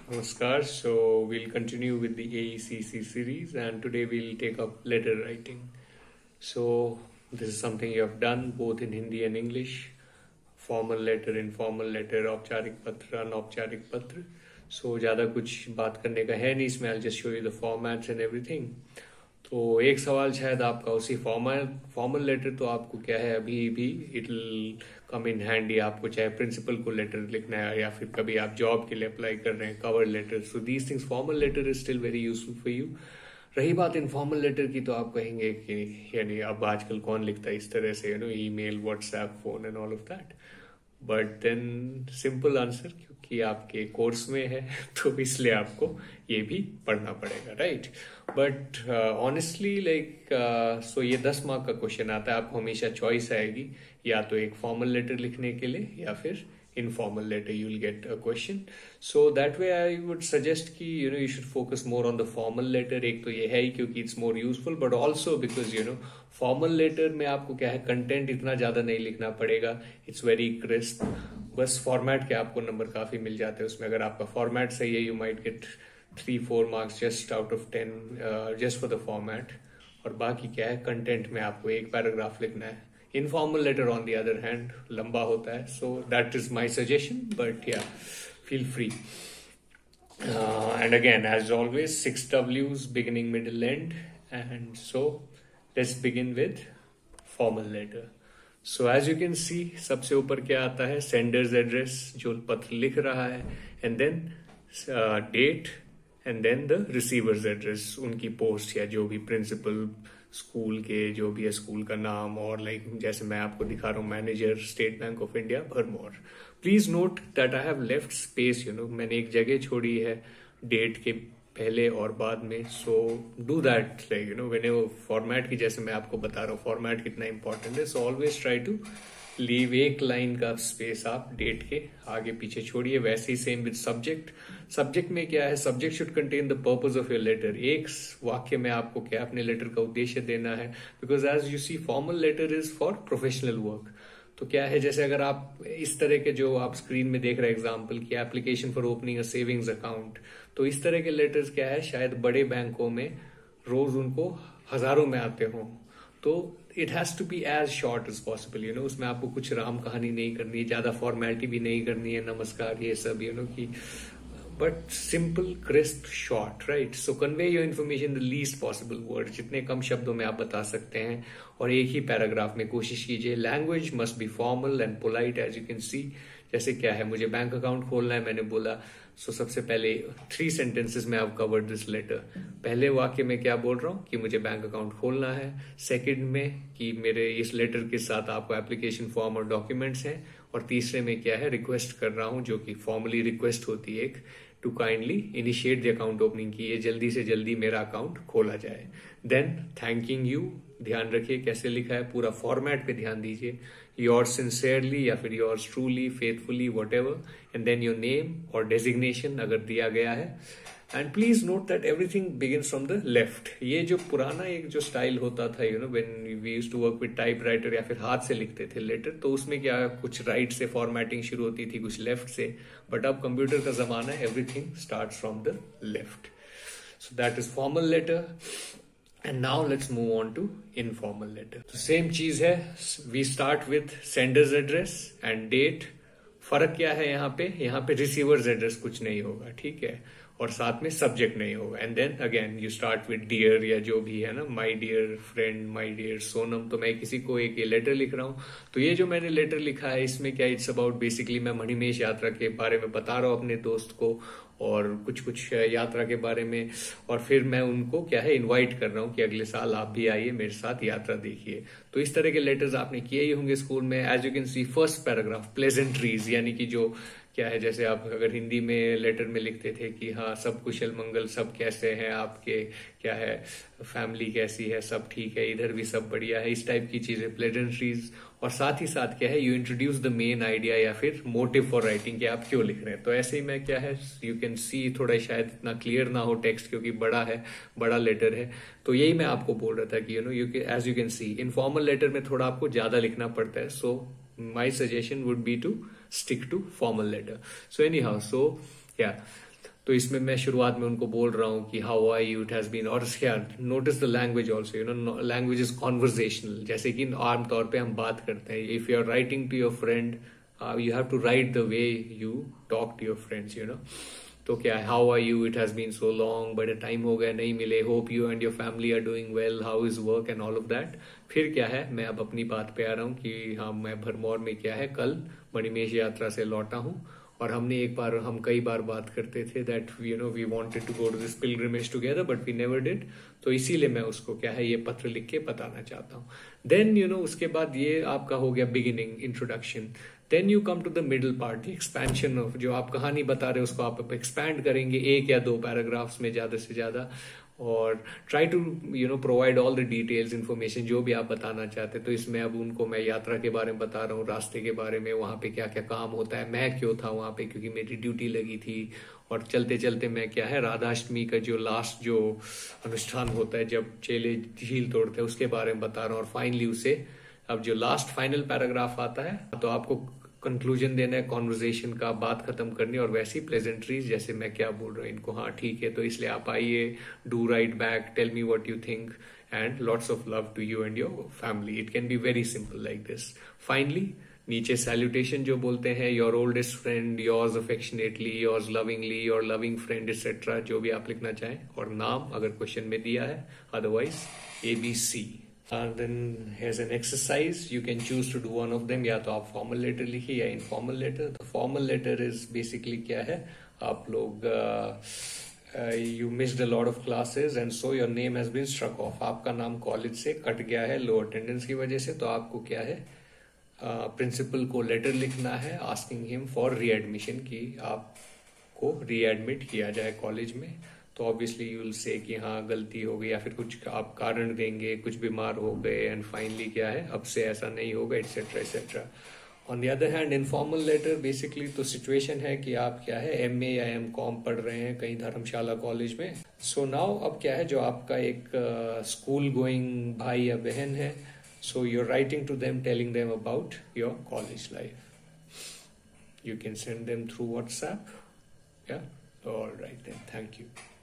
Namaskar. So we'll continue with the AECC series, and today we'll take up letter writing. So this is something you have done both in Hindi and English. Formal letter, informal letter, औपचारिक पत्र, अनौपचारिक पत्र. So ज़्यादा कुछ बात करने का है नहीं इसमें. I'll just show you the formats and everything. तो एक सवाल शायद आपका उसी फॉर्मल लेटर तो आपको क्या है अभी भी it will come in handy. आपको चाहे प्रिंसिपल को लेटर लिखना है या फिर कभी आप जॉब के लिए अप्लाई कर रहे हैं, cover letter. So these things formal letter is still very useful for you. रही बात इनफॉर्मल लेटर की, तो आप कहेंगे कि यानी अब आजकल कौन लिखता है इस तरह से, email, WhatsApp, phone and all of that. But then simple answer, क्योंकि आपके कोर्स में है तो इसलिए आपको ये भी पढ़ना पड़ेगा, राइट. बट ऑनेस्टली सो ये 10 मार्क का क्वेश्चन आता है. आपको हमेशा चॉइस आएगी, या तो एक फॉर्मल लेटर लिखने के लिए या फिर informal letter you will get a question. So that way I would suggest कि you should focus more on the formal letter. एक तो ये है ही क्योंकि it's more useful, but also because formal letter में आपको क्या है, कंटेंट इतना ज्यादा नहीं लिखना पड़ेगा. It's very crisp. बस फॉर्मेट के आपको नंबर काफी मिल जाते हैं उसमें. अगर आपका फॉर्मेट सही है, you might get 3-4 marks just out of 10 just for the format. और बाकी क्या है, कंटेंट में आपको एक पैराग्राफ लिखना है. Informal letter on the other hand लंबा होता है. So that is my suggestion, but yeah, feel free. And again, as always, 6 W's, beginning, middle, end. And so let's begin with formal letter. So as you can see, सबसे ऊपर क्या आता है, sender's address, जो पत्र लिख रहा है, and then date, and then the receiver's address, उनकी पोस्ट या जो भी प्रिंसिपल, स्कूल के जो भी है, स्कूल का नाम, और जैसे मैं आपको दिखा रहा हूँ, manager, State Bank of India, Bharmour. Please note that I have left space. मैंने एक जगह छोड़ी है डेट के पहले और बाद में. So do that whenever format की, जैसे मैं आपको बता रहा हूँ फॉर्मेट कितना इंपॉर्टेंट है. So always try to leave एक लाइन का स्पेस आप डेट के आगे पीछे छोड़िए. वैसे ही सेम विद सब्जेक्ट. सब्जेक्ट में क्या है, subject should contain the purpose of your letter. एक वाक्य में आपको क्या अपने लेटर का उद्देश्य देना है, because as you see formal letter is for professional work. तो क्या है, जैसे अगर आप इस तरह के जो आप स्क्रीन में देख रहे हैं एग्जाम्पल की application for opening a savings account, तो इस तरह के लेटर्स क्या है, शायद बड़े बैंकों में रोज उनको हजारों में आते हों. तो it has to be as short as possible. उसमें आपको कुछ राम कहानी नहीं करनी है, ज्यादा फॉर्मेलिटी भी नहीं करनी है, नमस्कार ये सब की, but simple, crisp, short, right. So convey your information the least possible word. जितने कम शब्दों में आप बता सकते हैं, और एक ही पैराग्राफ में कोशिश कीजिए. Language must be formal and polite as you can see. जैसे क्या है, मुझे बैंक अकाउंट खोलना है, मैंने बोला. सो सबसे पहले 3 sentences में आप कवर्ड दिस लेटर. पहले वाक्य में क्या बोल रहा हूँ कि मुझे बैंक अकाउंट खोलना है. सेकंड में कि मेरे इस लेटर के साथ आपको एप्लीकेशन फॉर्म और डॉक्यूमेंट्स हैं. और तीसरे में क्या है, रिक्वेस्ट कर रहा हूँ, जो कि फॉर्मली रिक्वेस्ट होती है एक, to kindly initiate the account opening की, ये जल्दी से जल्दी मेरा अकाउंट खोला जाए. Then thanking you. ध्यान रखिए कैसे लिखा है, पूरा फॉर्मेट पे ध्यान दीजिए. योर्स सिंसियरली या फिर yours truly, faithfully, whatever. And then your name और डेजिग्नेशन अगर दिया गया है. And please note that everything begins from the left. ये जो पुराना एक जो स्टाइल होता था, when we used to work with typewriter या फिर हाथ से लिखते थे लेटर, तो उसमें क्या कुछ राइट से फॉर्मेटिंग शुरू होती थी, कुछ लेफ्ट से. बट अब कंप्यूटर का जमाना है, everything starts from the left. So that is formal letter. And now let's move on to informal letter. तो सेम चीज है, we start with sender's address and date. फर्क क्या है यहाँ पे रिसीवर्स एड्रेस कुछ नहीं होगा, ठीक है, और साथ में सब्जेक्ट नहीं होगा. And then again you start with dear या जो भी है ना, my dear friend, my dear Sonam. तो मैं किसी को एक लेटर लिख रहा हूँ. तो ये जो मैंने लेटर लिखा है, इसमें क्या, इट्स अबाउट बेसिकली मैं मणिमहेश यात्रा के बारे में बता रहा हूँ अपने दोस्त को, और कुछ यात्रा के बारे में. और फिर मैं उनको क्या है, इनवाइट कर रहा हूँ कि अगले साल आप भी आइए, मेरे साथ यात्रा देखिए. तो इस तरह के लेटर्स आपने किए ही होंगे स्कूल में. As you can see first paragraph pleasantries, यानी कि जो क्या है, जैसे आप अगर हिंदी में लेटर में लिखते थे कि हाँ सब कुशल मंगल, सब कैसे हैं आपके, क्या है फैमिली कैसी है, सब ठीक है, इधर भी सब बढ़िया है, इस टाइप की चीजें, प्लेजेंट्रीज. और साथ ही साथ क्या है, you introduce the main idea या फिर मोटिव फॉर राइटिंग, कि आप क्यों लिख रहे हैं. तो ऐसे ही मैं क्या है, यू कैन सी थोड़ा शायद इतना क्लियर ना हो टेक्स्ट, क्योंकि बड़ा है, बड़ा लेटर है. तो यही मैं आपको बोल रहा था कि as you can see informal letter में थोड़ा आपको ज्यादा लिखना पड़ता है. So my suggestion would be to stick to formal letter. So anyhow, so yeah, तो इसमें मैं शुरुआत में उनको बोल रहा हूँ कि how are you, it has been, और notice the language also, you know language is conversational, जैसे कि आमतौर पे हम बात करते हैं. If you are writing to your friend, you have to write the way you talk to your friends, you know. तो क्या है, how are you, it has been so long, बड़े टाइम हो गए नहीं मिले, hope you and your family are doing well, how is work and all of that. फिर क्या है, मैं अब अपनी बात पे आ रहा हूँ कि हाँ, मैं भरमौर में क्या है, कल मणिमहेश यात्रा से लौटा हूँ, और हम कई बार बात करते थे that you know we wanted to go to this pilgrimage together but we never did. तो इसीलिए मैं उसको क्या है, ये पत्र लिख के बताना चाहता हूँ. देन यू नो उसके बाद ये आपका हो गया beginning, introduction. Then you come to the middle part, expansion of, जो आप कहानी बता रहे हो उसको आप एक्सपैंड करेंगे 1 या 2 पैराग्राफ्स में ज्यादा से ज्यादा, और try to you know provide all the details, information जो भी आप बताना चाहते हैं. तो इसमें अब उनको मैं यात्रा के बारे में बता रहा हूँ, रास्ते के बारे में, वहां पे क्या क्या काम होता है, मैं क्यों था वहां पे, क्योंकि मेरी ड्यूटी लगी थी. और चलते चलते मैं क्या है, राधाष्टमी का जो लास्ट जो अनुष्ठान होता है जब चेले झील तोड़ते हैं उसके बारे में बता रहा हूँ. और फाइनली उसे अब जो लास्ट फाइनल पैराग्राफ आता है तो आपको कंक्लूजन देना है कॉन्वर्जेशन का, बात खत्म करनी, और वैसी प्लेजेंट्रीज जैसे मैं क्या बोल रहा हूँ इनको, हाँ ठीक है तो इसलिए आप आइए, do write back, tell me what you think, and lots of love to you and your family. It can be very simple like this. Finally नीचे सैल्यूटेशन जो बोलते हैं, your oldest friend, yours affectionately, yours lovingly, your loving friend etcetera, जो भी आप लिखना चाहें, और नाम अगर क्वेश्चन में दिया है, otherwise ABC. Then here's an exercise. You can choose to do one of them. या तो आप फॉर्मल लेटर लिखिए या इनफॉर्मल लेटर. तो फॉर्मल लेटर इज बेसिकली क्या है, आप लोग you missed a lot of classes and so your name has been struck off. आपका नाम कॉलेज से कट गया है लो अटेंडेंस की वजह से. तो आपको क्या है, प्रिंसिपल को लेटर लिखना है आस्किंग हिम फॉर रीएडमिशन, की आपको रीएडमिट किया जाए कॉलेज में. तो ऑब्वियसली यू विल से कि हाँ गलती हो गई, या फिर कुछ आप कारण देंगे, कुछ बीमार हो गए, एंड फाइनली क्या है, अब से ऐसा नहीं होगा, etcetera etcetera. On the other hand informal letter basically तो सिचुएशन है कि आप क्या है, MA या MCOM पढ़ रहे हैं कहीं धर्मशाला कॉलेज में. सो नाउ अब क्या है, जो आपका एक स्कूल गोइंग भाई या बहन है, so you are writing to them, telling them about your college life. You can send them through WhatsApp. Yeah, all right then, thank you.